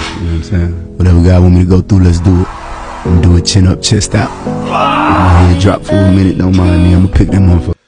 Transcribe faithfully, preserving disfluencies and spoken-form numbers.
You know what I'm saying? Whatever God want me to go through, let's do it. I'm gonna do it chin up, chest out. Let my head drop for a minute, don't mind me. I'm gonna pick that motherfucker.